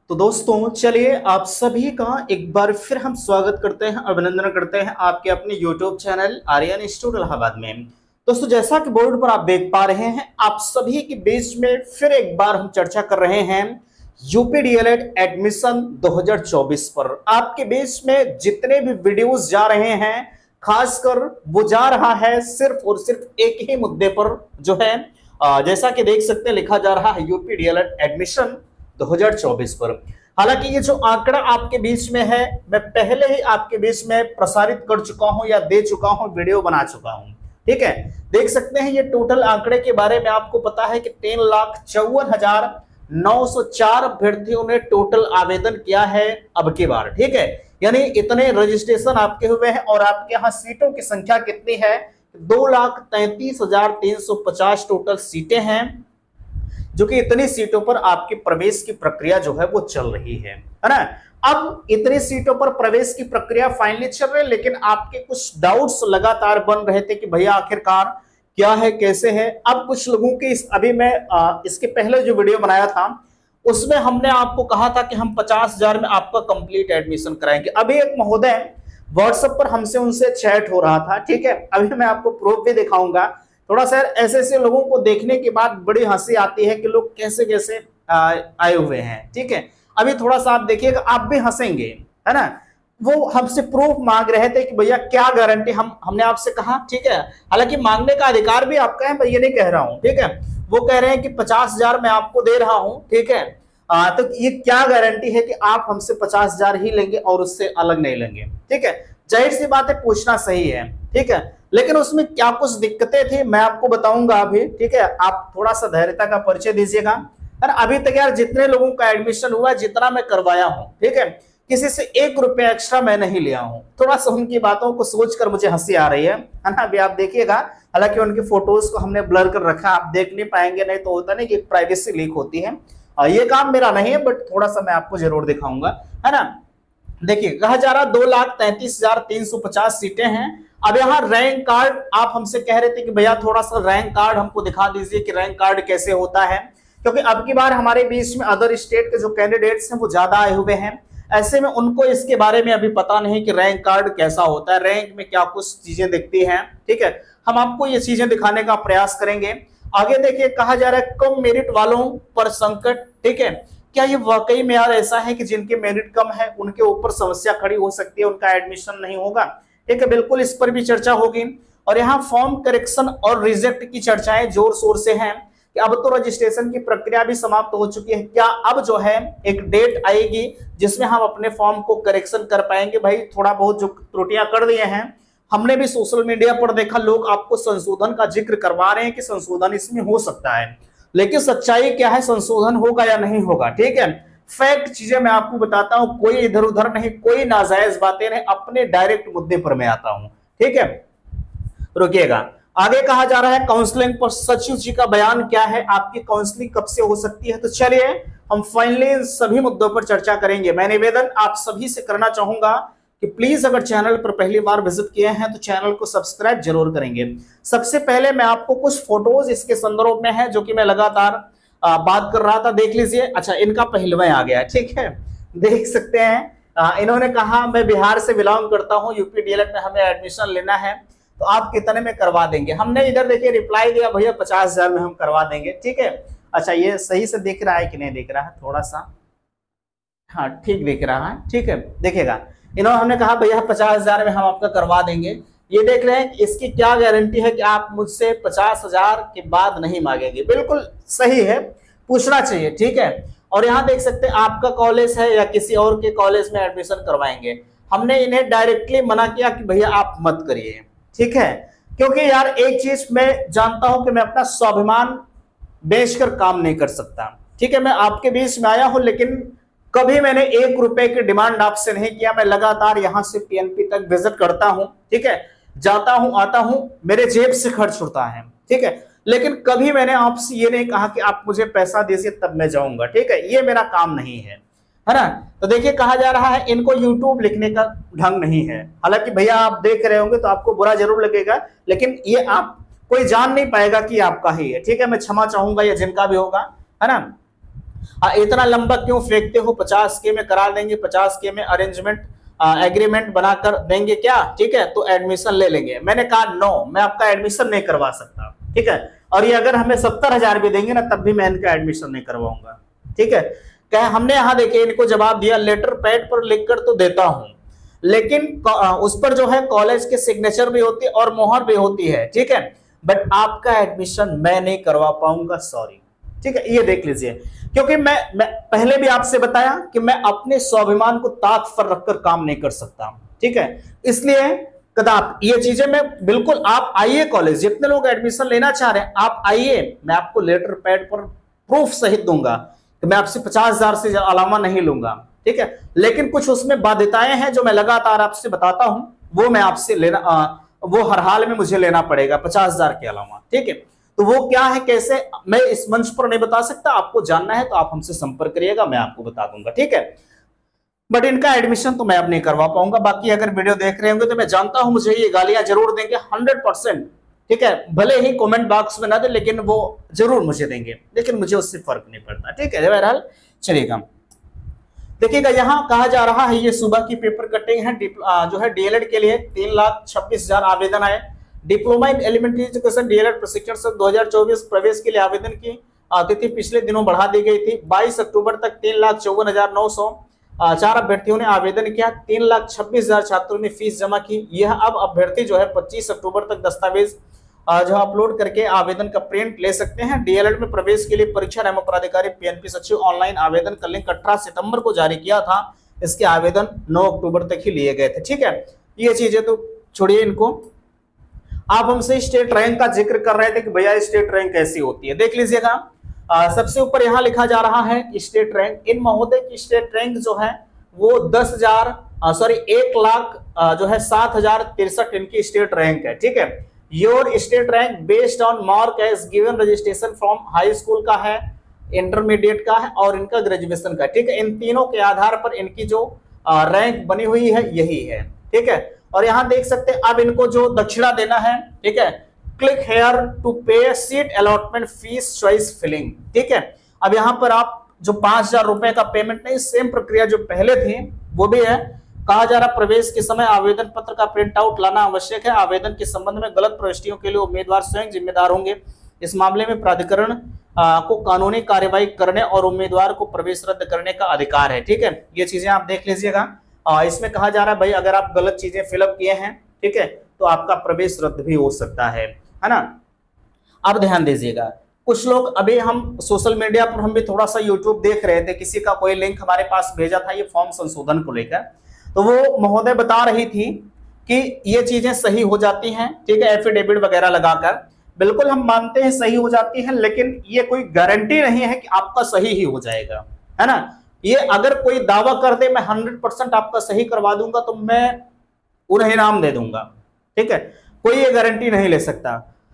तो दोस्तों चलिए आप सभी का एक बार फिर हम स्वागत करते हैं, अभिनंदन करते हैं आपके अपने YouTube channel Aryan institute Allahabad में। दोस्तों जैसा कि बोर्ड पर आप देख पा रहे हैं, आप सभी के बीच में फिर एक बार हम चर्चा कर रहे हैं यूपी डीएलएड एडमिशन 2024 पर। आपके बीच में जितने भी वीडियोस जा रहे हैं, खासकर वो जा रहा है सिर्फ और सिर्फ एक ही मुद्दे पर, जो है जैसा कि देख सकते हैं लिखा जा रहा है यूपी डीएलएड एडमिशन 2024 पर। हालांकि ये जो आंकड़ा आपके बीच में है, मैं पहले ही आपके बीच में प्रसारित कर चुका हूं या दे चुका हूं, वीडियो बना चुका हूं। ठीक है, देख सकते हैं ये टोटल आंकड़े के बारे में आपको पता है कि 3,54,904 अभ्यर्थियों ने टोटल आवेदन किया है अब की बार। ठीक है, यानी इतने रजिस्ट्रेशन आपके हुए हैं और आपके यहाँ सीटों की संख्या कितनी है? 2,33,350 टोटल सीटें हैं, जो कि इतनी सीटों पर आपके प्रवेश की प्रक्रिया जो है वो चल रही है ना। अब इतनी सीटों पर प्रवेश की प्रक्रिया फाइनली चल रही है, लेकिन आपके कुछ डाउट्स लगातार बन रहे थे कि भैया आखिरकार क्या है, कैसे है। अब कुछ लोगों के अभी मैं इसके पहले जो वीडियो बनाया था उसमें हमने आपको कहा था कि हम 50,000 में आपका कंप्लीट एडमिशन कराएंगे। अभी एक महोदय व्हाट्सएप पर हमसे उनसे चैट हो रहा था। ठीक है, अभी मैं आपको प्रूफ भी दिखाऊंगा। थोड़ा सा ऐसे ऐसे लोगों को देखने के बाद बड़ी हंसी आती है कि लोग कैसे कैसे आए हुए हैं। ठीक है, अभी थोड़ा सा आप देखिएगा, आप भी हंसेंगे, है ना। वो हमसे प्रूफ मांग रहे थे कि भैया क्या गारंटी, हमने आपसे कहा। ठीक है, हालांकि मांगने का अधिकार भी आपका है, मैं ये नहीं कह रहा हूं। ठीक है, वो कह रहे हैं कि 50,000 मैं आपको दे रहा हूं। ठीक है, तो ये क्या गारंटी है कि आप हमसे 50,000 ही लेंगे और उससे अलग नहीं लेंगे। ठीक है, जाहिर सी बात है, पूछना सही है। ठीक है, लेकिन उसमें क्या कुछ दिक्कतें थी मैं आपको बताऊंगा अभी। ठीक है, आप थोड़ा सा धैर्यता का परिचय दीजिएगा। अभी तक यार जितने लोगों का एडमिशन हुआ, जितना मैं करवाया हूं, ठीक है, किसी से 1 रुपया एक्स्ट्रा मैं नहीं लिया हूं। थोड़ा सा उनकी बातों को सोचकर मुझे हंसी आ रही है ना। अभी आप देखिएगा, हालांकि उनकी फोटोज को हमने ब्लर कर रखा, आप देख नहीं पाएंगे, नहीं तो होता नहीं कि प्राइवेसी लीक होती है। ये काम मेरा नहीं है, बट थोड़ा सा मैं आपको जरूर दिखाऊंगा, है ना। देखिए, कहा जा रहा 2,33,350 सीटें हैं। अब यहाँ रैंक कार्ड, आप हमसे कह रहे थे कि भैया थोड़ा सा रैंक कार्ड हमको दिखा दीजिए कि रैंक कार्ड कैसे होता है, क्योंकि अब की बार हमारे बीच में अदर स्टेट के जो कैंडिडेट्स हैं वो ज्यादा आए हुए हैं। ऐसे में उनको इसके बारे में अभी पता नहीं कि रैंक कार्ड कैसा होता है, रैंक में क्या कुछ चीजें दिखती हैं। ठीक है, हम आपको ये चीजें दिखाने का प्रयास करेंगे। आगे देखिए, कहा जा रहा है कम मेरिट वालों पर संकट। ठीक है, क्या ये वाकई में यार ऐसा है कि जिनके मेरिट कम है उनके ऊपर समस्या खड़ी हो सकती है, उनका एडमिशन नहीं होगा? ठीक है, बिल्कुल इस पर भी चर्चा होगी। और यहाँ फॉर्म करेक्शन और रिजेक्ट की चर्चाएं जोर शोर से हैं कि अब तो रजिस्ट्रेशन की प्रक्रिया भी समाप्त हो चुकी है। क्या अब जो है एक डेट आएगी जिसमें हम अपने फॉर्म को करेक्शन कर पाएंगे? भाई थोड़ा बहुत जो त्रुटियां कर दिए हैं, हमने भी सोशल मीडिया पर देखा, लोग आपको संशोधन का जिक्र करवा रहे हैं कि संशोधन इसमें हो सकता है, लेकिन सच्चाई क्या है, संशोधन होगा या नहीं होगा? ठीक है, फैक्ट चीजें मैं आपको बताता हूं, कोई इधर उधर नहीं, कोई नाजायज बातें नहीं, अपने डायरेक्ट मुद्दे पर मैं आता हूं। ठीक है, रुकिएगा। आगे कहा जा रहा है काउंसलिंग पर सचिव जी का बयान क्या है, आपकी काउंसलिंग कब से हो सकती है? तो चलिए हम फाइनली सभी मुद्दों पर चर्चा करेंगे। मैं निवेदन आप सभी से करना चाहूंगा कि प्लीज अगर चैनल पर पहली बार विजिट किए हैं तो चैनल को सब्सक्राइब जरूर करेंगे। सबसे पहले मैं आपको कुछ फोटोज इसके संदर्भ में है जो कि मैं लगातार बात कर रहा था, देख लीजिए। अच्छा, इनका पहलवा आ गया। ठीक है, देख सकते हैं, इन्होंने कहा मैं बिहार से बिलोंग करता हूं, यूपी डीएलएड में हमें एडमिशन लेना है, तो आप कितने में करवा देंगे? हमने इधर देखिए रिप्लाई दिया, भैया 50,000 में हम करवा देंगे। ठीक है, अच्छा ये सही से दिख रहा है कि नहीं दिख रहा है? थोड़ा सा, हाँ ठीक दिख रहा है। ठीक है, देखिएगा, इन्होंने हमने कहा भैया 50,000 में हम आपका करवा देंगे। ये देख रहे हैं, इसकी क्या गारंटी है कि आप मुझसे 50,000 के बाद नहीं मांगेंगे? बिल्कुल सही है, पूछना चाहिए। ठीक है, और यहाँ देख सकते हैं आपका कॉलेज है या किसी और के कॉलेज में एडमिशन करवाएंगे। हमने इन्हें डायरेक्टली मना किया कि भैया आप मत करिए। ठीक है, क्योंकि यार एक चीज मैं जानता हूं कि मैं अपना स्वाभिमान बेचकर काम नहीं कर सकता। ठीक है, मैं आपके बीच में आया हूं, लेकिन कभी मैंने 1 रुपए की डिमांड आपसे नहीं किया। मैं लगातार यहां से पीएनपी तक विजिट करता हूं, ठीक है, जाता हूं, आता हूं, मेरे जेब से खर्च होता है। ठीक है, लेकिन कभी मैंने आपसे ये नहीं कहा कि आप मुझे पैसा दीजिए तब मैं जाऊंगा। ठीक है, ये मेरा काम नहीं है ना। तो देखिए, कहा जा रहा है इनको यूट्यूब लिखने का ढंग नहीं है। हालांकि भैया आप देख रहे होंगे तो आपको बुरा जरूर लगेगा, लेकिन ये आप कोई जान नहीं पाएगा कि आपका ही है। ठीक है, मैं क्षमा चाहूंगा या जिनका भी होगा, है ना। इतना लंबा क्यों फेंकते हो, 50K में करा देंगे, 50K में अरेंजमेंट एग्रीमेंट बनाकर देंगे क्या, ठीक है, तो एडमिशन ले लेंगे। मैंने कहा नो, मैं आपका एडमिशन नहीं करवा सकता, ठीक है, और ये अगर हमें 70,000 भी देंगे ना तब भी मैं इनका एडमिशन नहीं करवाऊंगा, ठीक है। क्या हमने यहाँ देखिए इनको जवाब दिया, लेटर पैड पर लिखकर तो देता हूं, लेकिन उस पर जो है कॉलेज के सिग्नेचर भी होती है और मोहर भी होती है, ठीक है, बट आपका एडमिशन मैं नहीं करवा पाऊंगा, सॉरी, ठीक है। ये देख लीजिए, क्योंकि मैं पहले भी आपसे बताया कि मैं अपने स्वाभिमान को ताक पर रखकर काम नहीं कर सकता, ठीक है, इसलिए कदाप ये चीजें मैं बिल्कुल, आप आइए कॉलेज, जितने लोग एडमिशन लेना चाह रहे हैं आप आइए, मैं आपको लेटर पैड पर प्रूफ सहित दूंगा कि मैं आपसे 50,000 से अलावा नहीं लूंगा, ठीक है, लेकिन कुछ उसमें बाध्यताएं हैं जो मैं लगातार आपसे बताता हूं, वो मैं आपसे लेना वो हर हाल में मुझे लेना पड़ेगा 50,000 के अलावा, ठीक है। तो वो क्या है, कैसे, मैं इस मंच पर नहीं बता सकता, आपको जानना है तो आप हमसे संपर्क करिएगा, मैं आपको बता दूंगा, ठीक है। बट इनका एडमिशन तो मैं अब नहीं करवा पाऊंगा। बाकी अगर वीडियो देख रहे होंगे तो मैं जानता हूं मुझे ये गालियां जरूर देंगे 100%, ठीक है, भले ही कमेंट बॉक्स में ना दे लेकिन वो जरूर मुझे देंगे, लेकिन मुझे उससे फर्क नहीं पड़ता, ठीक है। बहरहाल चलिएगा, देखिएगा यहाँ कहा जा रहा है ये सुबह की पेपर कटिंग है, जो है डीएलएड के लिए 3,26,000 आवेदन आए। Diploma in elementary education DElEd प्रशिक्षण सत्र 2024 प्रवेश के लिए आवेदन की तिथि पिछले दिनों बढ़ा दी गई थी। 22 अक्टूबर तक 3,54,904 अभ्यर्थियों ने आवेदन किया। 3,26,000 छात्रों ने फीस जमा की। यह अब अभ्यर्थी जो है 25 अक्टूबर तक दस्तावेज जो अपलोड करके आवेदन का प्रिंट ले सकते हैं। डीएलएड में प्रवेश के लिए परीक्षा एवं पदाधिकारी पीएनपी सचिव ऑनलाइन आवेदन का लिंक 18 सितंबर को जारी किया था। इसके आवेदन 9 अक्टूबर तक ही लिए गए थे, ठीक है। ये चीजें तो छोड़िए इनको, आप हमसे स्टेट रैंक का जिक्र कर रहे थे कि भैया स्टेट रैंक कैसी होती है, देख लीजिएगा। सबसे ऊपर यहां लिखा जा रहा है स्टेट रैंक। इन महोदय की स्टेट रैंक जो है वो 1,00,000 जो है 7,063 इनकी स्टेट रैंक है, ठीक है। Your state rank based on mark as given registration from high school का है, इंटरमीडिएट का है और इनका ग्रेजुएशन का, ठीक है। इन तीनों के आधार पर इनकी जो रैंक बनी हुई है यही है, ठीक है। और यहां देख सकते हैं अब इनको जो दक्षिणा देना है, ठीक है, click here to pay seat allotment fees choice filling, ठीक है। अब यहां पर आप जो 5,000 रुपए का पेमेंट नहीं, सेम प्रक्रिया जो पहले थी वो भी है। कहा जा रहा प्रवेश के समय आवेदन पत्र का प्रिंट आउट लाना आवश्यक है। आवेदन के संबंध में गलत प्रविष्टियों के लिए उम्मीदवार स्वयं जिम्मेदार होंगे। इस मामले में प्राधिकरण को कानूनी कार्यवाही करने और उम्मीदवार को प्रवेश रद्द करने का अधिकार है, ठीक है। ये चीजें आप देख लीजिएगा। इसमें कहा जा रहा है भाई अगर आप गलत चीजें फिलअप किए हैं, ठीक है, तो आपका प्रवेश रद्द भी हो सकता है ना। अब ध्यान दीजिएगा, कुछ लोग, अभी हम सोशल मीडिया पर हम भी थोड़ा सा यूट्यूब देख रहे थे, किसी का कोई लिंक हमारे पास भेजा था ये फॉर्म संशोधन को लेकर, तो वो महोदय बता रही थी कि ये चीजें सही हो जाती हैं, ठीक है, एफिडेविट वगैरह लगाकर। बिल्कुल हम मानते हैं सही हो जाती है, लेकिन ये कोई गारंटी नहीं है कि आपका सही ही हो जाएगा, है ना। ये अगर कोई दावा कर दे मैं 100% आपका सही करवा दूंगा तो मैं उन्हें इनाम दे दूंगा, ठीक है, कोई ये गारंटी नहीं ले सकता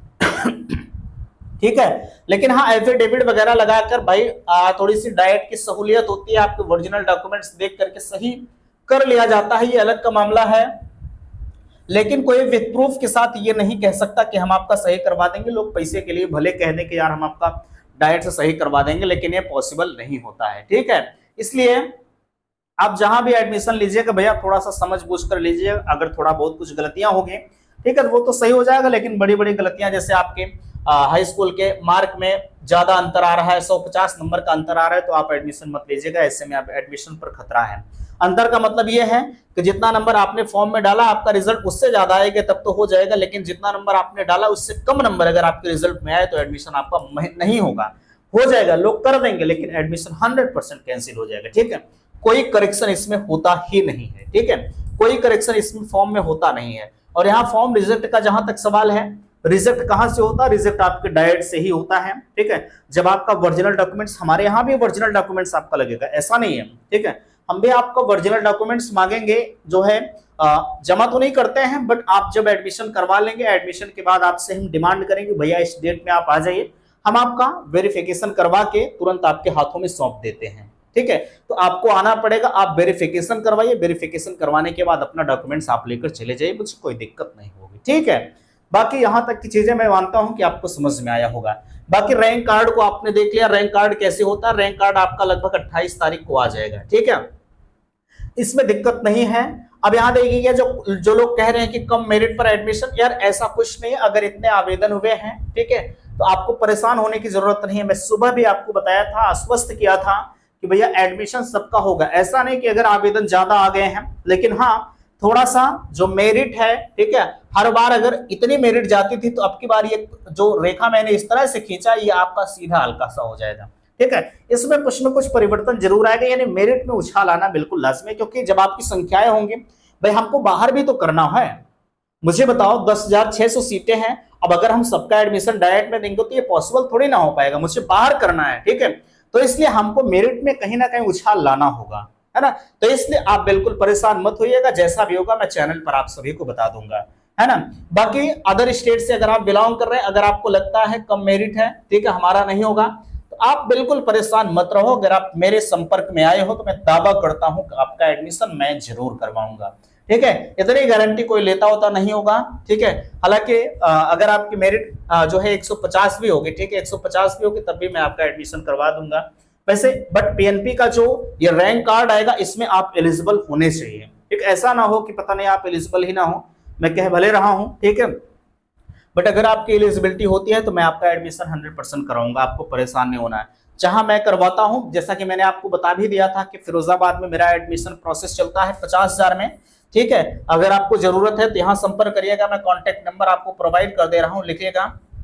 ठीक है। लेकिन हाँ एफिडेविट वगैरह लगाकर भाई थोड़ी सी डाइट की सहूलियत होती है, आपके ओरिजिनल डॉक्यूमेंट्स देख करके सही कर लिया जाता है, ये अलग का मामला है। लेकिन कोई विद प्रूफ के साथ ये नहीं कह सकता कि हम आपका सही करवा देंगे। लोग पैसे के लिए भले कह दें कि यार हम आपका डाइट से सही करवा देंगे, लेकिन ये पॉसिबल नहीं होता है, ठीक है। इसलिए आप जहां भी एडमिशन लीजिएगा भैया थोड़ा सा समझ बूझ कर लीजिए। अगर थोड़ा बहुत कुछ गलतियां होगी, ठीक है, वो तो सही हो जाएगा, लेकिन बड़ी बड़ी गलतियां जैसे आपके हाई स्कूल के मार्क में ज्यादा अंतर आ रहा है, 150 नंबर का अंतर आ रहा है, तो आप एडमिशन मत लीजिएगा। ऐसे में आप एडमिशन पर खतरा है। अंतर का मतलब यह है कि जितना नंबर आपने फॉर्म में डाला आपका रिजल्ट उससे ज्यादा आएगा तब तो हो जाएगा, लेकिन जितना नंबर आपने डाला उससे कम नंबर अगर आपके रिजल्ट में आए तो एडमिशन आपका नहीं होगा। हो जाएगा, लोग कर देंगे, लेकिन एडमिशन 100% कैंसिल हो जाएगा, ठीक है। कोई करेक्शन इसमें होता ही नहीं है, ठीक है, कोई करेक्शन इसमें फॉर्म में होता नहीं है। और यहाँ फॉर्म रिजेक्ट का जहां तक सवाल है, रिजेक्ट कहां से होता है? रिजेक्ट आपके डाइट से ही होता है, ठीक है। जब आपका ओरिजिनल डॉक्यूमेंट्स, हमारे यहाँ भी ओरिजिनल डॉक्यूमेंट्स आपका लगेगा, ऐसा नहीं है, ठीक है। हम भी आपको ओरिजिनल डॉक्यूमेंट्स मांगेंगे, जो है जमा तो नहीं करते हैं, बट आप जब एडमिशन करवा लेंगे, एडमिशन के बाद आपसे हम डिमांड करेंगे भैया इस डेट में आप आ जाइए, हम आपका वेरिफिकेशन करवा के तुरंत आपके हाथों में सौंप देते हैं, ठीक है। तो आपको आना पड़ेगा, आप वेरिफिकेशन करवाइए, वेरिफिकेशन करवाने के बाद अपना डॉक्यूमेंट्स आप लेकर चले जाइए, मुझे कोई दिक्कत नहीं होगी, ठीक है। बाकी यहाँ तक की चीजें मैं मानता हूं कि आपको समझ में आया होगा। बाकी रैंक कार्ड को आपने देख लिया, रैंक कार्ड कैसे होता है, रैंक कार्ड आपका लगभग 28 तारीख को आ जाएगा, ठीक है, इसमें दिक्कत नहीं है। अब यहां देखिए जो जो लोग कह रहे हैं कि कम मेरिट पर एडमिशन, यार ऐसा कुछ नहीं है। अगर इतने आवेदन हुए हैं, ठीक है, तो आपको परेशान होने की जरूरत नहीं है। मैं सुबह भी आपको बताया था, आश्वस्त किया था कि भैया एडमिशन सबका होगा। ऐसा नहीं कि अगर आवेदन ज्यादा आ गए हैं, लेकिन हाँ थोड़ा सा जो मेरिट है, ठीक है, हर बार अगर इतनी मेरिट जाती थी तो अब की बार ये जो रेखा मैंने इस तरह से खींचा, ये आपका सीधा हल्का सा हो जाएगा, ठीक है। इसमें कुछ न कुछ परिवर्तन जरूर आएगा, यानी मेरिट में उछाल आना बिल्कुल लाजमी है, क्योंकि जब आपकी संख्याएं होंगी, भाई हमको बाहर भी तो करना है। मुझे बताओ 10,600 सीटें हैं, अब अगर हम सबका एडमिशन डायरेक्ट में देंगे तो ये पॉसिबल थोड़ी ना हो पाएगा, मुझे बाहर करना है, ठीक है। तो इसलिए हमको मेरिट में कहीं ना कहीं उछाल लाना होगा, है ना। तो इसलिए आप बिल्कुल परेशान मत होइएगा, जैसा भी होगा मैं चैनल पर आप सभी को बता दूंगा, है ना। बाकी अदर स्टेट से अगर आप बिलोंग कर रहे हैं, अगर आपको लगता है कम मेरिट है, ठीक है, हमारा नहीं होगा, तो आप बिल्कुल परेशान मत रहो। अगर आप मेरे संपर्क में आए हो तो मैं दावा करता हूं कि आपका एडमिशन मैं जरूर करवाऊंगा, ठीक है। इतनी गारंटी कोई लेता होता नहीं होगा, ठीक है। हालांकि अगर आपकी मेरिट जो है 150 भी होगी, ठीक है, 150 भी होगी, तब भी मैं आपका एडमिशन करवा दूंगा वैसे। बट पीएनपी का जो ये रैंक कार्ड आएगा, इसमें आप एलिजिबल होने चाहिए, ठीक। ऐसा ना हो कि पता नहीं आप एलिजिबल ही ना हो, मैं कह भले रहा हूं, ठीक है, बट अगर आपकी एलिजिबिलिटी होती है तो मैं आपका एडमिशन 100% कराऊंगा, आपको परेशान नहीं होना है। जहां मैं करवाता हूं, जैसा कि मैंने आपको बता भी दिया था कि फिरोजाबाद में मेरा एडमिशन प्रोसेस चलता है 50,000 में, ठीक है। अगर आपको जरूरत है तो यहाँ संपर्क करिएगा, मैं कॉन्टेक्ट नंबर आपको प्रोवाइड कर दे रहा हूँ, लिखिएगा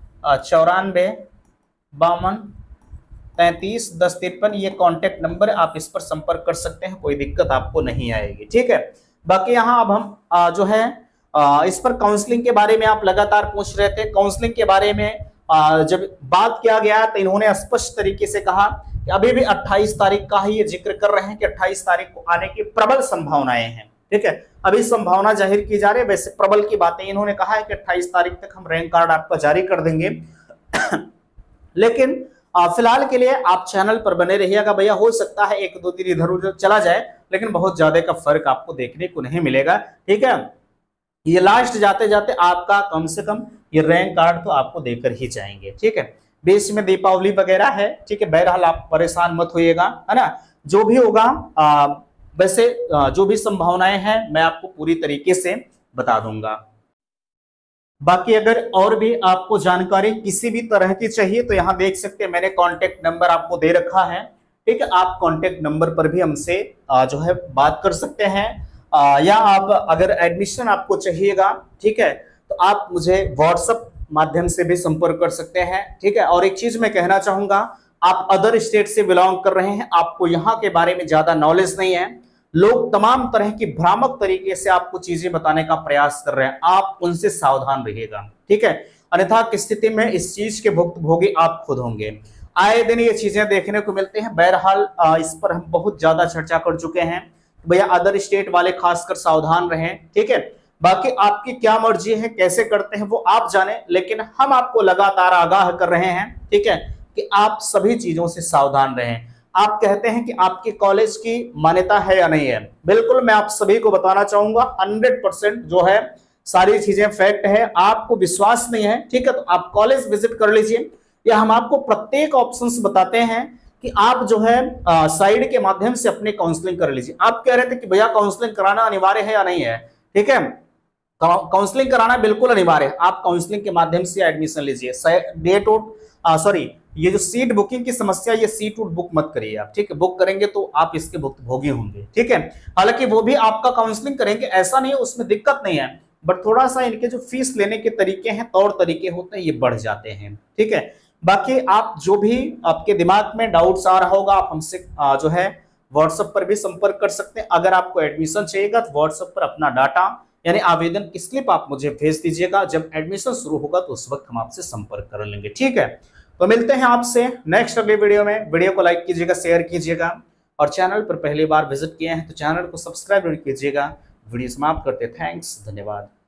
94 52 33 10 53, ये कॉन्टेक्ट नंबर, आप इस पर संपर्क कर सकते हैं, कोई दिक्कत आपको नहीं आएगी, ठीक है। बाकी यहाँ अब हम जो है इस पर काउंसलिंग के बारे में आप लगातार पूछ रहे थे। काउंसलिंग के बारे में जब बात किया गया तो इन्होंने स्पष्ट तरीके से कहा कि अभी भी 28 तारीख का ही ये जिक्र कर रहे हैं कि 28 तारीख को आने की प्रबल संभावनाएं हैं, ठीक है। अभी संभावना जाहिर की जा रही है, वैसे प्रबल की बातें इन्होंने कहा है कि 28 तारीख तक हम रैंक कार्ड आपका जारी कर देंगे। लेकिन फिलहाल के लिए आप चैनल पर बने रहिएगा भैया, हो सकता है 1-2 दिन इधर उधर चला जाए, लेकिन बहुत ज्यादा का फर्क आपको देखने को नहीं मिलेगा, ठीक है। ये लास्ट जाते जाते आपका कम से कम ये रैंक कार्ड तो आपको देकर ही जाएंगे, ठीक है। बीच में दीपावली वगैरह है, ठीक है, बहरहाल आप परेशान मत होइएगा, है ना। जो भी होगा वैसे जो भी संभावनाएं हैं मैं आपको पूरी तरीके से बता दूंगा। बाकी अगर और भी आपको जानकारी किसी भी तरह की चाहिए तो यहाँ देख सकते हैं, मैंने कॉन्टेक्ट नंबर आपको दे रखा है, ठीक है। आप कॉन्टेक्ट नंबर पर भी हमसे जो है बात कर सकते हैं, या आप अगर एडमिशन आपको चाहिएगा, ठीक है, तो आप मुझे व्हाट्सएप माध्यम से भी संपर्क कर सकते हैं, ठीक है। और एक चीज मैं कहना चाहूंगा, आप अदर स्टेट से बिलोंग कर रहे हैं, आपको यहाँ के बारे में ज्यादा नॉलेज नहीं है, लोग तमाम तरह की भ्रामक तरीके से आपको चीजें बताने का प्रयास कर रहे हैं, आप उनसे सावधान रहिएगा, ठीक है। अन्यथा की स्थिति में इस चीज के भुक्तभोगी आप खुद होंगे। आए दिन ये चीजें देखने को मिलते हैं। बहरहाल इस पर हम बहुत ज्यादा चर्चा कर चुके हैं, भैया अदर स्टेट वाले खासकर सावधान रहें, ठीक है। बाकी आपकी क्या मर्जी है, कैसे करते हैं वो आप जाने, लेकिन हम आपको लगातार आगाह कर रहे हैं, ठीक है, कि आप सभी चीजों से सावधान रहें। आप कहते हैं कि आपके कॉलेज की मान्यता है या नहीं है, बिल्कुल मैं आप सभी को बताना चाहूंगा 100% जो है सारी चीजें फैक्ट है। आपको विश्वास नहीं है, ठीक है, तो आप कॉलेज विजिट कर लीजिए, या हम आपको प्रत्येक ऑप्शंस बताते हैं कि आप जो है साइड के माध्यम से अपने काउंसलिंग कर लीजिए। आप कह रहे थे कि भैया काउंसलिंग कराना अनिवार्य है या नहीं है, ठीक है, काउंसलिंग कराना बिल्कुल अनिवार्य है। आप काउंसलिंग के माध्यम से एडमिशन लीजिए। डेट सॉरी ये जो सीट बुकिंग की समस्या, ये सीट बुक मत करिए आप, ठीक है। बुक करेंगे तो आप इसके भुक्तभोगी होंगे, ठीक है। हालांकि वो भी आपका काउंसलिंग करेंगे, ऐसा नहीं है, उसमें दिक्कत नहीं है, बट थोड़ा सा इनके जो फीस लेने के तरीके हैं, तौर तरीके होते हैं, ये बढ़ जाते हैं, ठीक है। बाकी आप जो भी आपके दिमाग में डाउट्स आ रहा होगा, आप हमसे जो है व्हाट्सएप पर भी संपर्क कर सकते हैं। अगर आपको एडमिशन चाहिएगा तो व्हाट्सएप पर अपना डाटा यानी आवेदन की स्लिप आप मुझे भेज दीजिएगा, जब एडमिशन शुरू होगा तो उस वक्त हम आपसे संपर्क कर लेंगे, ठीक है। तो मिलते हैं आपसे नेक्स्ट अगले वीडियो में। वीडियो को लाइक कीजिएगा, शेयर कीजिएगा, और चैनल पर पहली बार विजिट किए हैं तो चैनल को सब्सक्राइब कीजिएगा। वीडियो समाप्त करते, थैंक्स, धन्यवाद।